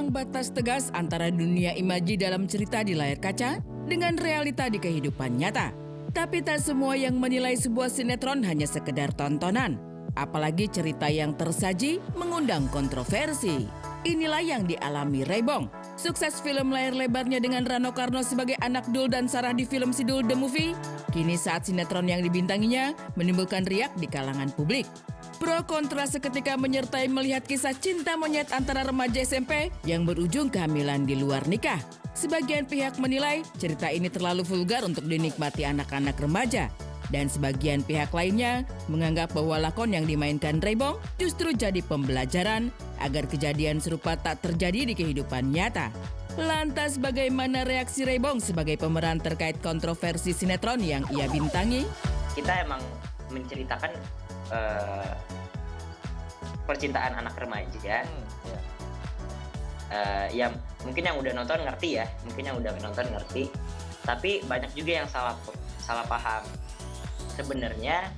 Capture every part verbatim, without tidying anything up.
memandang batas tegas antara dunia imaji dalam cerita di layar kaca dengan realita di kehidupan nyata. Tapi tak semua yang menilai sebuah sinetron hanya sekedar tontonan. Apalagi cerita yang tersaji mengundang kontroversi. Inilah yang dialami Raybong. Sukses film layar lebarnya dengan Rano Karno sebagai anak Dul dan Sarah di film Sidul The Movie, kini saat sinetron yang dibintanginya menimbulkan riak di kalangan publik. Pro kontra seketika menyertai melihat kisah cinta monyet antara remaja S M P yang berujung kehamilan di luar nikah. Sebagian pihak menilai cerita ini terlalu vulgar untuk dinikmati anak-anak remaja. Dan sebagian pihak lainnya menganggap bahwa lakon yang dimainkan Raybong justru jadi pembelajaran agar kejadian serupa tak terjadi di kehidupan nyata. Lantas bagaimana reaksi Raybong sebagai pemeran terkait kontroversi sinetron yang ia bintangi? Kita emang menceritakan uh, percintaan anak remaja ya. Hmm, ya. Uh, yang mungkin yang udah nonton ngerti ya, mungkin yang udah nonton ngerti. Tapi banyak juga yang salah salah paham. Sebenarnya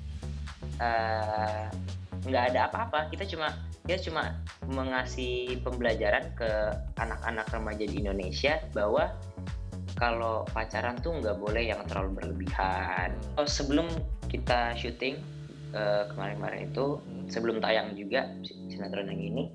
nggak uh, ada apa-apa, kita cuma kita cuma mengasih pembelajaran ke anak-anak remaja di Indonesia bahwa kalau pacaran tuh nggak boleh yang terlalu berlebihan. Oh, sebelum kita syuting uh, kemarin-kemarin itu, sebelum tayang juga sinetron yang ini,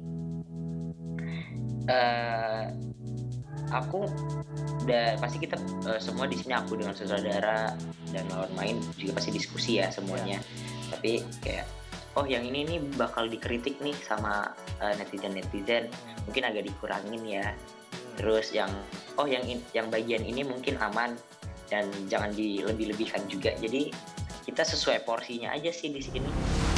uh, aku udah pasti kita uh, semua di sini, aku dengan sutradara dan lawan main juga pasti diskusi ya semuanya. Yeah. Tapi kayak oh yang ini nih bakal dikritik nih sama uh, netizen-netizen, mungkin agak dikurangin ya. Terus yang oh yang in, yang bagian ini mungkin aman dan jangan dilebih-lebihkan juga. Jadi kita sesuai porsinya aja sih di sini.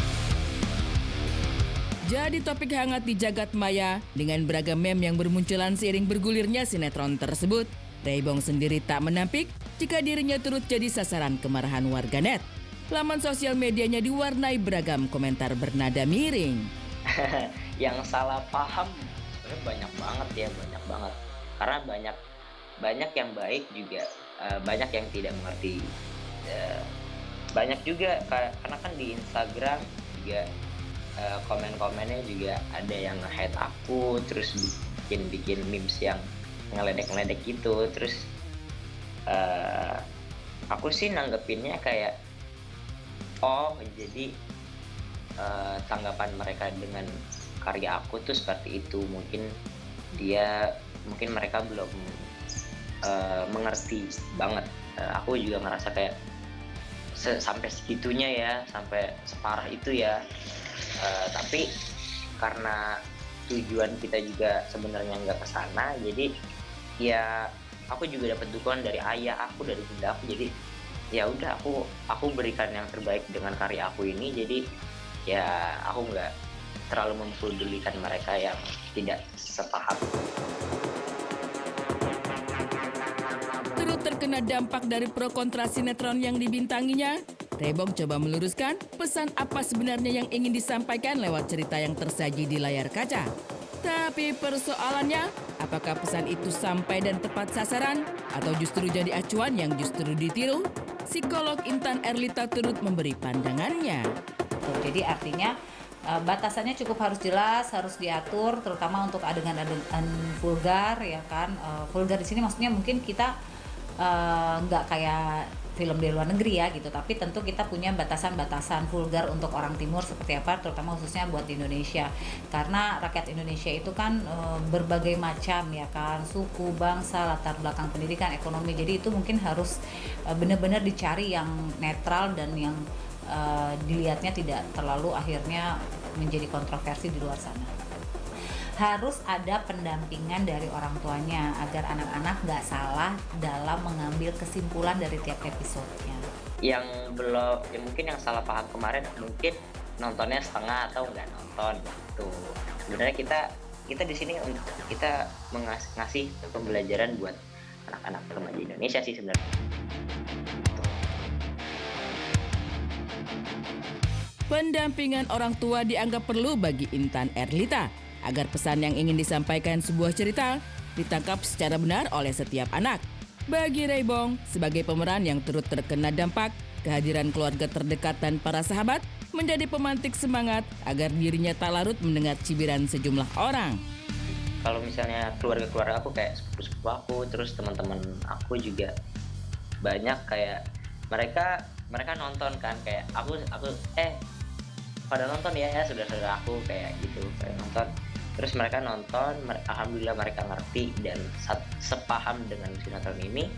Jadi topik hangat di jagat maya dengan beragam meme yang bermunculan seiring bergulirnya sinetron tersebut. Raybong sendiri tak menampik jika dirinya turut jadi sasaran kemarahan warganet. Laman sosial medianya diwarnai beragam komentar bernada miring. Yang salah paham sebenarnya banyak banget ya, banyak banget. Karena banyak banyak yang baik juga, uh, banyak yang tidak mengerti. Uh, banyak juga karena kan di Instagram juga uh, komen-komennya juga ada yang nge-hate aku, terus bikin-bikin memes yang ngeledek-ngeledek gitu. Terus uh, aku sih nanggepinnya kayak oh jadi uh, tanggapan mereka dengan karya aku tuh seperti itu. Mungkin dia mungkin mereka belum uh, mengerti banget. uh, aku juga ngerasa kayak se- sampai segitunya ya, sampai separah itu ya. uh, tapi karena tujuan kita juga sebenarnya nggak ke sana, jadi ya aku juga dapat dukungan dari ayah aku, dari bunda aku. Jadi ya udah aku aku berikan yang terbaik dengan karya aku ini. Jadi ya aku nggak terlalu mempedulikan mereka yang tidak sepaham. Turut terkena dampak dari pro kontra sinetron yang dibintanginya, Raybong coba meluruskan pesan apa sebenarnya yang ingin disampaikan lewat cerita yang tersaji di layar kaca. Tapi persoalannya, apakah pesan itu sampai dan tepat sasaran atau justru jadi acuan yang justru ditiru? Psikolog Intan Erlita turut memberi pandangannya. Jadi artinya batasannya cukup harus jelas, harus diatur, terutama untuk adegan-adegan vulgar ya kan. Vulgar di sini maksudnya mungkin kita nggak uh, kayak film di luar negeri ya gitu, tapi tentu kita punya batasan-batasan vulgar untuk orang timur seperti apa, terutama khususnya buat di Indonesia. Karena rakyat Indonesia itu kan e, berbagai macam ya kan, suku, bangsa, latar belakang pendidikan, ekonomi. Jadi itu mungkin harus e, benar-benar dicari yang netral dan yang e, dilihatnya tidak terlalu akhirnya menjadi kontroversi di luar sana. Harus ada pendampingan dari orang tuanya agar anak-anak nggak salah dalam mengambil kesimpulan dari tiap episodenya. Yang belum, ya mungkin yang salah paham kemarin mungkin nontonnya setengah atau nggak nonton gitu. Sebenarnya kita kita di sini untuk kita mengasih pembelajaran buat anak-anak remaja Indonesia sih sebenarnya. Pendampingan orang tua dianggap perlu bagi Intan Erlita agar pesan yang ingin disampaikan sebuah cerita ditangkap secara benar oleh setiap anak. Bagi Raybong, sebagai pemeran yang turut terkena dampak, kehadiran keluarga terdekat dan para sahabat menjadi pemantik semangat agar dirinya tak larut mendengar cibiran sejumlah orang. kalau misalnya keluarga-keluarga aku kayak sepupu-sepupu aku, terus teman-teman aku juga banyak kayak mereka mereka nonton kan, kayak aku aku eh pada nonton ya, ya saudara-saudara aku kayak gitu, kayak nonton. Terus mereka nonton, mer- alhamdulillah mereka ngerti dan sat- sepaham dengan sinetron ini.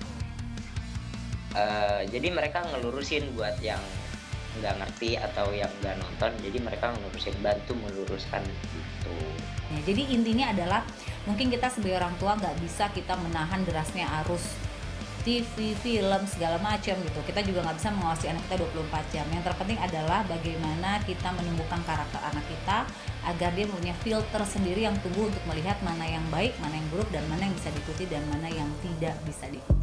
Eh, jadi mereka ngelurusin buat yang nggak ngerti atau yang nggak nonton, jadi mereka ngelurusin, bantu meluruskan gitu. Ya, jadi intinya adalah mungkin kita sebagai orang tua nggak bisa kita menahan derasnya arus T V, film, segala macam gitu. Kita juga nggak bisa mengawasi anak kita dua puluh empat jam. Yang terpenting adalah bagaimana kita menumbuhkan karakter anak kita agar dia punya filter sendiri yang tumbuh untuk melihat mana yang baik, mana yang buruk, dan mana yang bisa diikuti dan mana yang tidak bisa diikuti.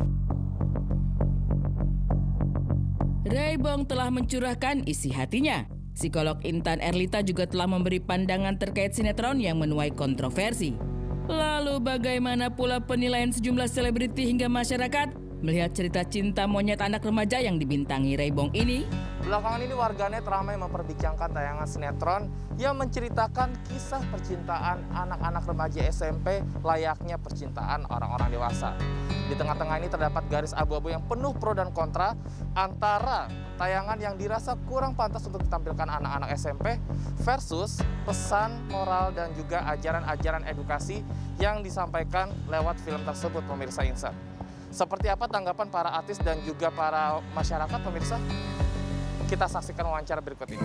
Raybong telah mencurahkan isi hatinya. Psikolog Intan Erlita juga telah memberi pandangan terkait sinetron yang menuai kontroversi. Lalu bagaimana pula penilaian sejumlah selebriti hingga masyarakat melihat cerita cinta monyet anak remaja yang dibintangi Raybong ini? Belakangan ini warganet ramai memperbincangkan tayangan sinetron yang menceritakan kisah percintaan anak-anak remaja S M P layaknya percintaan orang-orang dewasa. Di tengah-tengah ini terdapat garis abu-abu yang penuh pro dan kontra antara tayangan yang dirasa kurang pantas untuk ditampilkan anak-anak S M P versus pesan moral dan juga ajaran-ajaran edukasi yang disampaikan lewat film tersebut, pemirsa Insan. Seperti apa tanggapan para artis dan juga para masyarakat, pemirsa? Kita saksikan wawancara berikut ini.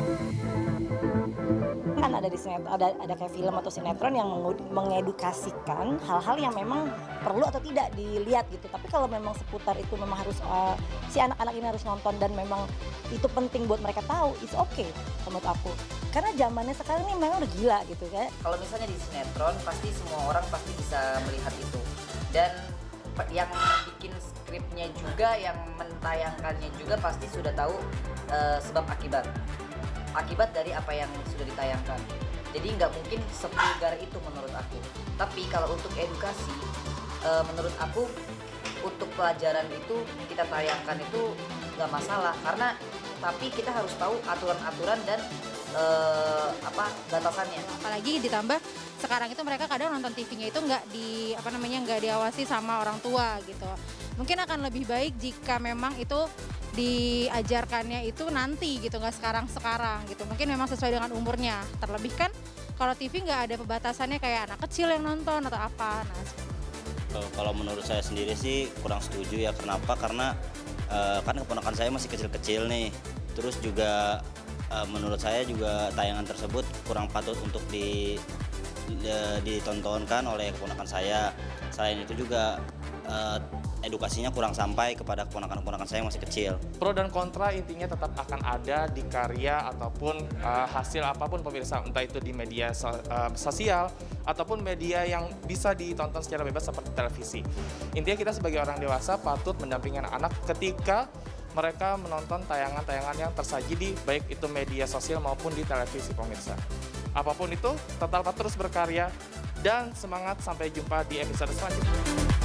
Kan ada di sinetron, ada ada kayak film atau sinetron yang mengedukasikan hal-hal yang memang perlu atau tidak dilihat gitu. Tapi kalau memang seputar itu memang harus uh, si anak-anak ini harus nonton dan memang itu penting buat mereka tahu, it's okay menurut aku. Karena zamannya sekarang ini memang udah gila gitu kan. Kalau misalnya di sinetron pasti semua orang pasti bisa melihat itu. Dan yang bikin skripnya juga, yang mentayangkannya juga pasti sudah tahu uh, sebab akibat akibat dari apa yang sudah ditayangkan. Jadi nggak mungkin sevulgar itu menurut aku. Tapi kalau untuk edukasi, uh, menurut aku untuk pelajaran itu kita tayangkan itu nggak masalah, karena tapi kita harus tahu aturan-aturan dan uh, apa batasannya. Apalagi ditambah sekarang itu mereka kadang nonton T V-nya itu nggak di apa namanya nggak diawasi sama orang tua gitu. Mungkin akan lebih baik jika memang itu diajarkannya itu nanti gitu, nggak sekarang-sekarang gitu. Mungkin memang sesuai dengan umurnya. Terlebih kan kalau T V nggak ada pembatasannya kayak anak kecil yang nonton atau apa. Nah, kalau menurut saya sendiri sih kurang setuju ya. Kenapa? Karena uh, kan keponakan saya masih kecil-kecil nih. Terus juga uh, menurut saya juga tayangan tersebut kurang patut untuk di ditontonkan oleh keponakan saya. Selain itu juga uh, edukasinya kurang sampai kepada keponakan-keponakan saya yang masih kecil. Pro dan kontra intinya tetap akan ada di karya ataupun uh, hasil apapun, pemirsa, entah itu di media so, uh, sosial ataupun media yang bisa ditonton secara bebas seperti televisi. Intinya kita sebagai orang dewasa patut mendampingi anak-anak ketika mereka menonton tayangan-tayangan yang tersaji di baik itu media sosial maupun di televisi, pemirsa. Apapun itu, tetap terus berkarya dan semangat, sampai jumpa di episode selanjutnya.